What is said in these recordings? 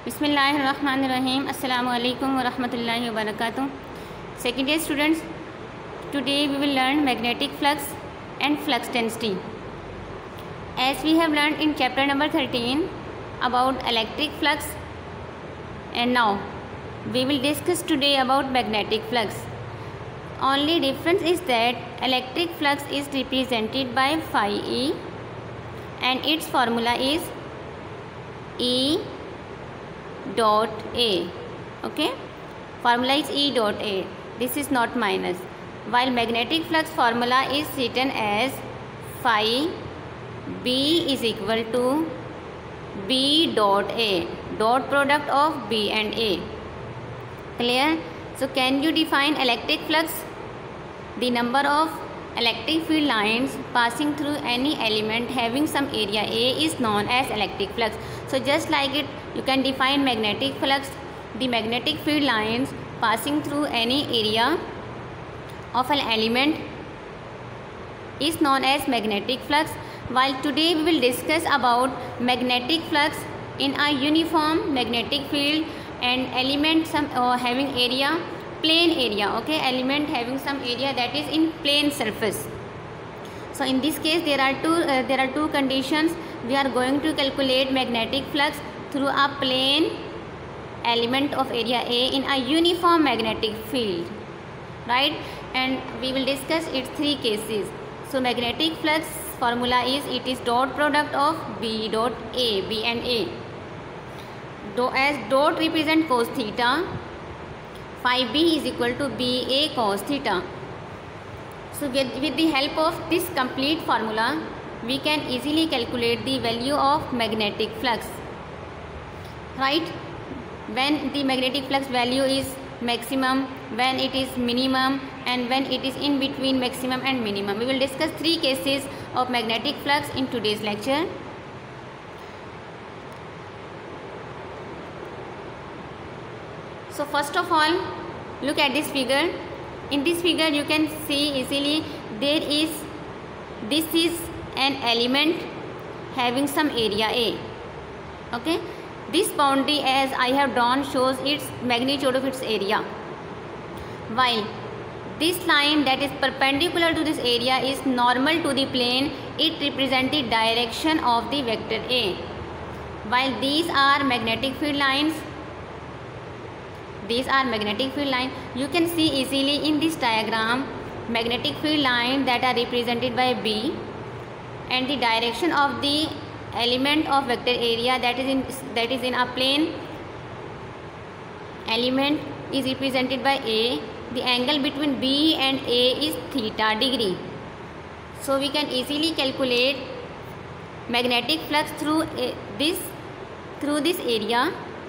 Bismillahirrahmanirrahim. Assalamu alaikum wa rahmatullahi wa barakatuh. Second year students, today we will learn magnetic flux and flux density. As we have learned in chapter number 13 about electric flux, and now we will discuss today about magnetic flux. Only difference is that electric flux is represented by phi E and its formula is E dot A. Okay, formula is E dot A. This is not minus. While magnetic flux formula is written as phi B is equal to B dot A, dot product of B and A. Clear? So can you define electric flux? The number of electric field lines passing through any element having some area A is known as electric flux. So just like it, you can define magnetic flux. The magnetic field lines passing through any area of an element is known as magnetic flux. While today we will discuss about magnetic flux in a uniform magnetic field and element having area, plane area. Okay, element having some area that is in plane surface. So in this case there are two conditions. We are going to calculate magnetic flux through a plane element of area A in a uniform magnetic field, right? And we will discuss its three cases. So magnetic flux formula is, it is dot product of B dot A, B and A. As dot represent cos theta, phi B is equal to B A cos theta. So with the help of this complete formula, we can easily calculate the value of magnetic flux, right? When the magnetic flux value is maximum, when it is minimum, and when it is in between maximum and minimum. We will discuss three cases of magnetic flux in today's lecture. So first of all, look at this figure. In this figure you can see easily this is an element having some area A. Okay, this boundary as I have drawn shows its magnitude of its area, while this line that is perpendicular to this area is normal to the plane. It represents the direction of the vector A. While these are magnetic field lines, these are magnetic field line. You can see easily in this diagram magnetic field line that are represented by B, and the direction of the element of vector area that is in a plane element is represented by A. The angle between B and A is theta degree. So we can easily calculate magnetic flux through this area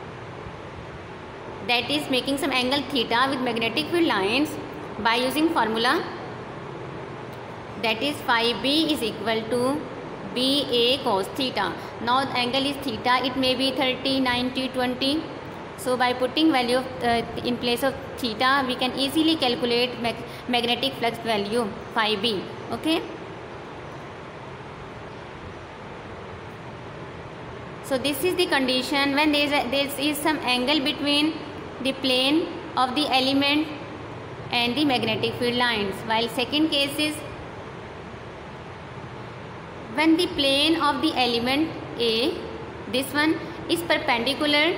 that is making some angle theta with magnetic field lines by using formula that is phi B is equal to B A cos theta. Now the angle is theta, it may be 30, 90, 20. So by putting value in place of theta, we can easily calculate magnetic flux value phi B. Okay. So this is the condition when there is some angle between the plane of the element and the magnetic field lines. While second case is when the plane of the element A, this one is perpendicular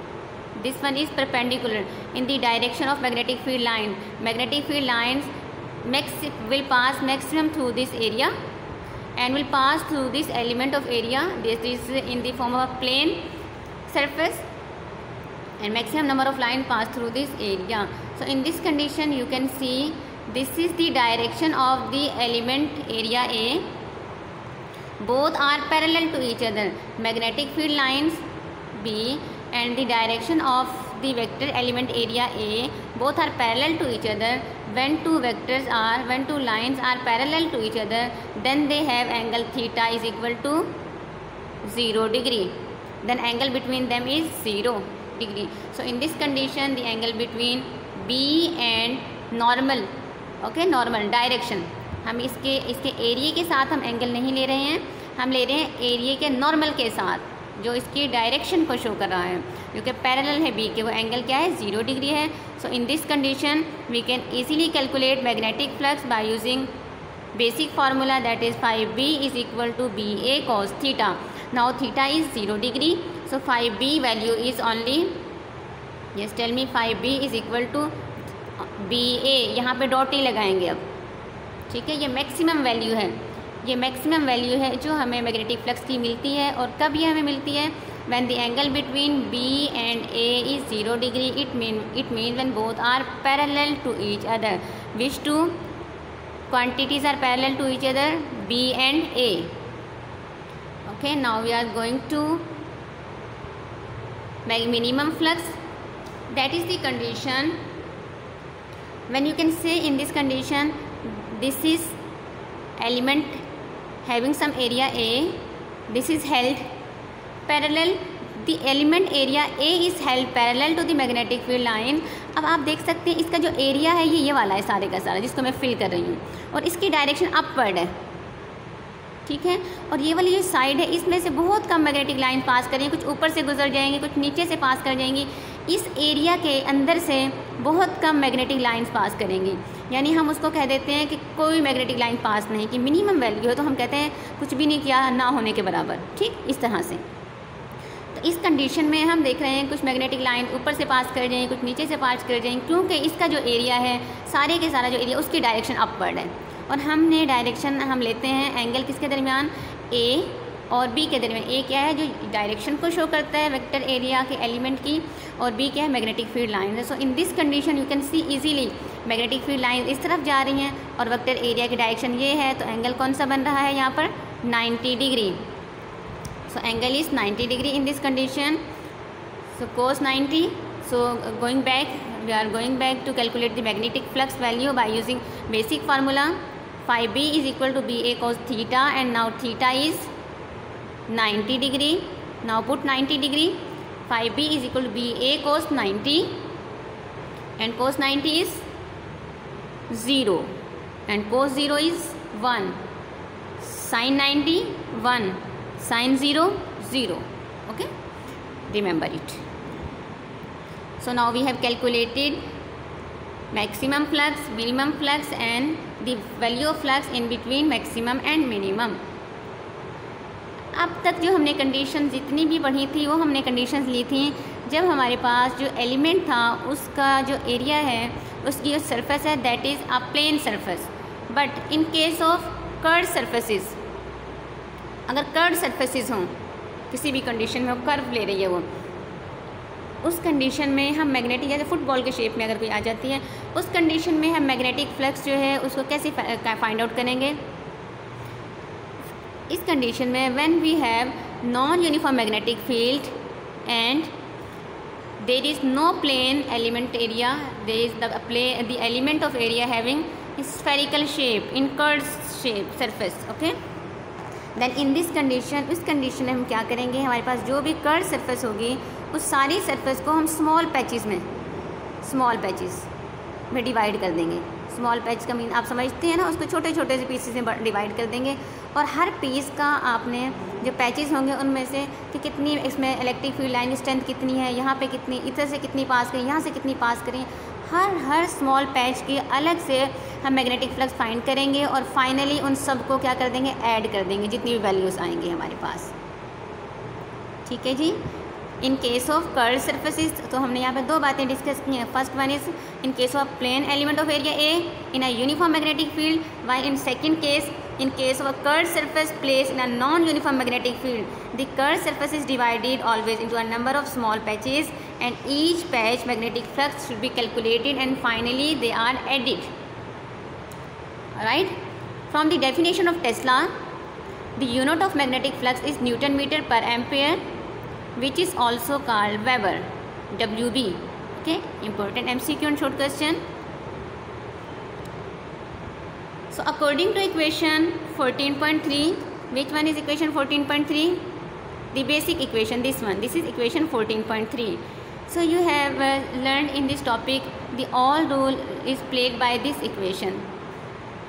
in the direction of magnetic field line. Magnetic field lines will pass maximum through this area and will pass through this element of area. This is in the form of a plane surface, and maximum number of lines pass through this area. So in this condition you can see this is the direction of the element area A. Both are parallel to each other. Magnetic field lines B and the direction of the vector element area A, both are parallel to each other. When two lines are parallel to each other, then they have angle theta is equal to 0 degree. Then angle between them is 0 degree. So in this condition the angle between B and normal, okay, normal direction, हम इसके area के साथ हम angle नहीं ले रहे हैं, हम ले रहे हैं एरिया के नॉर्मल के साथ. जो इसकी डायरेक्शन को शो कर रहा है, जो कि पैरेलल है बी के, वो एंगल क्या है 0 डिग्री है। So in this condition we can easily calculate magnetic flux by using basic formula, that is 5b is equal to BA cos theta. Now theta is 0 degree, so 5b value is only, yes tell me, 5b is equal to BA, यहाँ पे dot ही लगाएंगे अब, ठीक है। ये maximum value है, ये maximum value है जो हमें मैग्नेटिक फ्लक्स की मिलती है। और कब ये हमें मिलती है? When the angle between B and A is 0 degree, it mean when both are parallel to each other, which two quantities are parallel to each other, B and A. Okay, now we are going to minimum flux. That is the condition when you can say in this condition this is element having some area A, this is held parallel, the element area A is held parallel to the magnetic field line. अब आप देख सकते हैं इसका जो area है ये वाला है सारे का सारा, जिसको मैं फिल कर रही हूँ, और इसकी डायरेक्शन अपवर्ड है, ठीक है। और ये वाली जो साइड है इसमें से बहुत कम मैग्नेटिक लाइन पास करेंगे, कुछ ऊपर से गुजर जाएंगी, कुछ नीचे से पास कर जाएंगी। इस एरिया के अंदर से बहुत कम मैग्नेटिक लाइन्स पास करेंगी, यानी हम उसको कह देते हैं कि कोई मैग्नेटिक लाइन पास नहीं की। मिनिमम वैल्यू है तो हम कहते हैं कुछ भी नहीं किया, ना होने के बराबर, ठीक, इस तरह से। तो इस कंडीशन में हम देख रहे हैं कुछ मैग्नेटिक लाइन ऊपर से पास कर जाएंगे, कुछ नीचे से पास कर जाएंगे, क्योंकि इसका जो एरिया है सारे के सारा जो एरिया उसकी डायरेक्शन अपवर्ड है। और हमने डायरेक्शन हम लेते हैं एंगल किसके दरमियान, A और B के दरमियान। A क्या है, जो डायरेक्शन को शो करता है वेक्टर एरिया के एलिमेंट की, और B क्या है, मैग्नेटिक फील्ड लाइन है। So in this condition you can see easily magnetic field line इस तरफ जा रही हैं और वेक्टर एरिया की डायरेक्शन ये है, तो एंगल कौन सा बन रहा है यहाँ पर, 90 degree. So angle is 90 degree in this condition. So cos 90. So going back, we are going back to calculate the magnetic flux value by using basic formula. 5b is equal to BA cos theta, and now theta is 90 degree. Now put 90 degree. 5b is equal to BA cos 90, and cos 90 is 0, and cos 0 is 1. Sin 90 1. Sin 0 0. Okay, remember it. So now we have calculated maximum flux, minimum flux, and the value of flux in between maximum and minimum. अब तक जो हमने condition जितनी भी पढ़ी थी वो हमने कंडीशंस ली थी जब हमारे पास जो एलिमेंट था उसका जो एरिया है, उसकी जो सरफेस है that is a plane surface. But in case of curve surfaces, अगर कर्व सरफेसेस हों, किसी भी कंडीशन में वो कर्व ले रही है वो, उस कंडीशन में हम मैग्नेटिक, जैसे फुटबॉल के शेप में अगर कोई आ जाती है, उस कंडीशन में हम मैग्नेटिक फ्लक्स जो है उसको कैसे फाइंड आउट करेंगे। इस कंडीशन में when we have non uniform magnetic field and there is no plane element area, there is the element of area having spherical shape in curve shape surface, okay. Then in this condition, उस condition में हम क्या करेंगे, हमारे पास जो भी curve surface होगी उस सारी सरफेस को हम स्मॉल पैचेस में डिवाइड कर देंगे। स्मॉल पैच का मीन आप समझते हैं ना, उसको छोटे छोटे से पीसेस में डिवाइड कर देंगे, और हर पीस का आपने जो पैचेस होंगे उनमें से कि कितनी इसमें इलेक्ट्रिक फील्ड लाइन स्ट्रेंथ कितनी है, यहाँ पे कितनी, इधर से कितनी पास करें, यहाँ से कितनी पास करें, हर स्मॉल पैच की अलग से हम मैग्नेटिक फ्लक्स फाइंड करेंगे, और फाइनली उन सब को क्या कर देंगे, ऐड कर देंगे जितनी भी वैल्यूज़ आएंगी हमारे पास, ठीक है जी। In case of curve surfaces तो हमने यहाँ पे दो बातें डिस्कस की हैं। First one is in case of plane element of area a in a uniform magnetic field, while in second case in case of a curved surface placed in a non-uniform magnetic field, the curved surface is divided always into a number of small patches, and each patch magnetic flux should be calculated, and finally they are added. Alright, from the definition of Tesla, the unit of magnetic flux is Newton meter per ampere, which is also called Weber, WB. Okay, important MCQ and short question. So according to equation 14.3, which one is equation 14.3? The basic equation, this one. This is equation 14.3. So you have learned in this topic the all rule is played by this equation.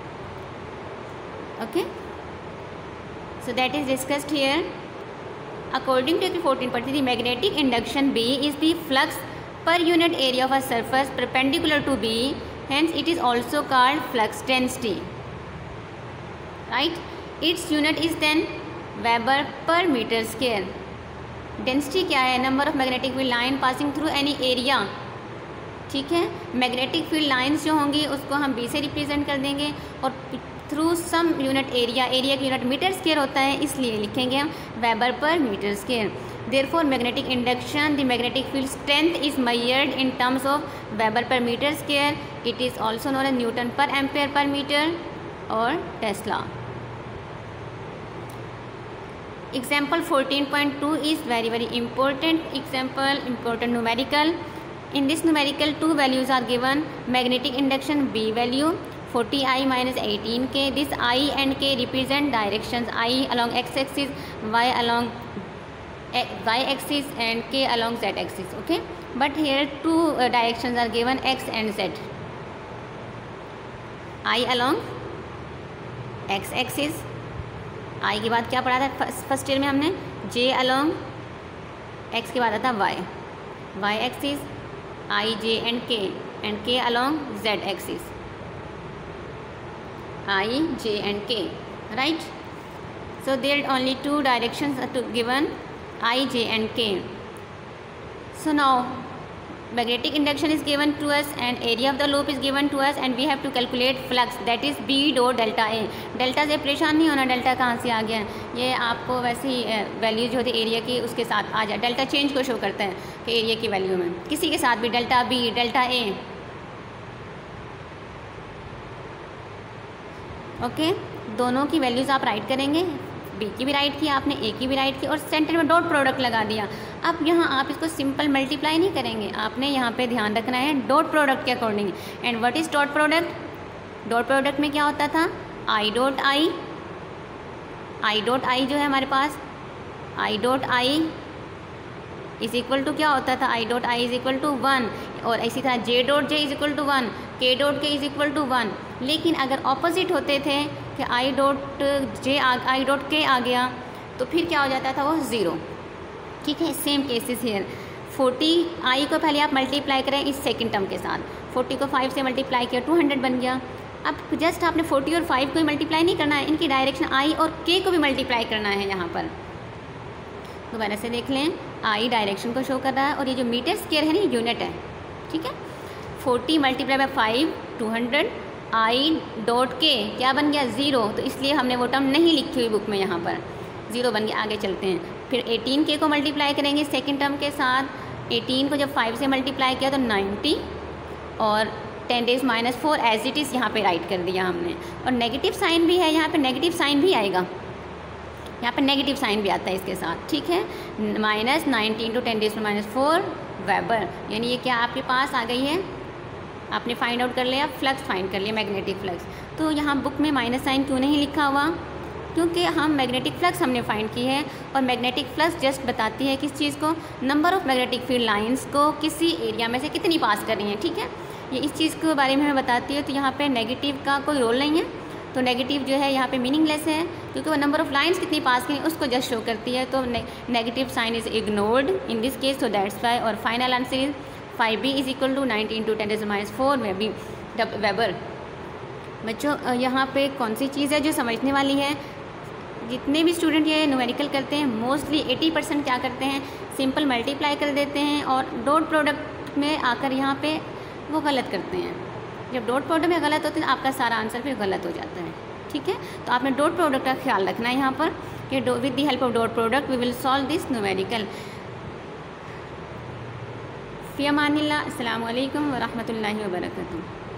Okay. So that is discussed here. According to 14 पढ़ती थी, magnetic induction B is the flux per unit area of a surface perpendicular to B, hence it is also called flux density, right? Its unit is then Weber per meter square. Density क्या है? Number of magnetic field line passing through any area, ठीक है। Magnetic field lines जो होंगी उसको हम B से represent कर देंगे और through some unit area, area की यूनिट मीटर स्क्वायर होता है, इसलिए लिखेंगे हम weber per metre square. Therefore magnetic induction, the magnetic field strength is measured in terms of weber per metre square. It is also known as newton per ampere per metre और tesla. Example 14.2 is very important example, important numerical. In this numerical, two values are given. Magnetic induction B value 40I minus 18K. This I and K represent directions. I along x-axis, Y along y-axis, and K along z-axis. Okay, but here two directions are given, x and z. I along x-axis. I के बाद क्या पढ़ा था first year में हमने? जे along x के बाद आता y, y axis, i j and k along z axis, i j and k, right? So there only two directions to given, i j and k. So now magnetic induction is given to us and area of the loop is given to us and we have to calculate flux, that is B dot delta A. Delta से परेशान नहीं होना, delta कहाँ से आ गया, ये आपको वैसे ही वैल्यू जो होती है एरिया की उसके साथ आ जाए. डेल्टा चेंज को शो करता है कि एरिया की वैल्यू में किसी के साथ भी delta B, delta A. Okay, दोनों की वैल्यूज़ आप राइट करेंगे. बी की भी राइट की आपने, ए की भी राइट की और सेंटर में डॉट प्रोडक्ट लगा दिया. अब यहाँ आप इसको सिंपल मल्टीप्लाई नहीं करेंगे, आपने यहाँ पे ध्यान रखना है डॉट प्रोडक्ट के according. And what is dot product? Dot product में क्या होता था? I dot I, I dot आई जो है हमारे पास, i dot i is equal to क्या होता था? I dot i is equal to 1. और इसी तरह j dot j is equal to 1, k dot के इज इक्वल टू 1. लेकिन अगर ऑपोजिट होते थे कि I dot J I dot के आ गया तो फिर क्या हो जाता था? वो 0. ठीक है, सेम केसेस हियर. 40 आई को पहले आप मल्टीप्लाई करें इस सेकंड टर्म के साथ, 40 को 5 से मल्टीप्लाई किया 200 बन गया. अब जस्ट आपने 40 और 5 को ही मल्टीप्लाई नहीं करना है, इनकी डायरेक्शन आई और के को भी मल्टीप्लाई करना है यहाँ पर. दोबारा से देख लें, आई डायरेक्शन को शो कर रहा है और ये जो मीटर स्क्वायर है ना यूनिट है. ठीक है, 40 मल्टीप्लाई बाय 5 200, आई डॉट के क्या बन गया? 0. तो इसलिए हमने वो टर्म नहीं लिखी हुई बुक में, यहाँ पर 0 बन गया. आगे चलते हैं. फिर 18 के को मल्टीप्लाई करेंगे सेकंड टर्म के साथ. 18 को जब 5 से मल्टीप्लाई किया तो 90 और 10 days minus 4 as it is यहाँ पे राइट कर दिया हमने. और नेगेटिव साइन भी है यहाँ पे, नेगेटिव साइन भी आएगा यहाँ पे, नेगेटिव साइन भी आता है इसके साथ. ठीक है, minus 90 into 10 days minus 4 weber. यानी ये क्या आपके पास आ गई है? आपने फाइंड आउट कर लिया, फ्लक्स फाइंड कर लिया, मैग्नेटिक फ्लक्स. तो यहाँ बुक में माइनस साइन क्यों नहीं लिखा हुआ? क्योंकि हम मैग्नेटिक फ्लक्स हमने फाइंड की है और मैग्नेटिक फ्लक्स जस्ट बताती है किस चीज़ को? Number of magnetic field lines को किसी एरिया में से कितनी पास कर रही हैं. ठीक है, ये इस चीज़ के बारे में हमें बताती है. तो यहाँ पे नेगेटिव का कोई रोल नहीं है, तो नेगेटिव जो है यहाँ पे मीनिंगलेस है क्योंकि वो नंबर ऑफ लाइंस कितनी पास करें उसको जस्ट शो करती है. तो negative sign is ignored in this case, तो दैट्स वाई. और final answer is 5B is equal to 90 into 10 days minus 4 में भी वेबर. बच्चों यहाँ पे कौन सी चीज़ है जो समझने वाली है? जितने भी स्टूडेंट ये न्यूमेरिकल करते हैं मोस्टली 80% क्या करते हैं? सिंपल मल्टीप्लाई कर देते हैं और डॉट प्रोडक्ट में आकर यहाँ पे वो गलत करते हैं. जब डॉट प्रोडक्ट में गलत होते हैं आपका सारा आंसर फिर गलत हो जाता है. ठीक है, तो आपने डॉट प्रोडक्ट का ख्याल रखना है यहाँ पर कि with the help of dot product we will solve this numerical. फ़ी अमानिल्लाह. अस्सलामु अलैकुम व रहमतुल्लाहि व बरकातुहू.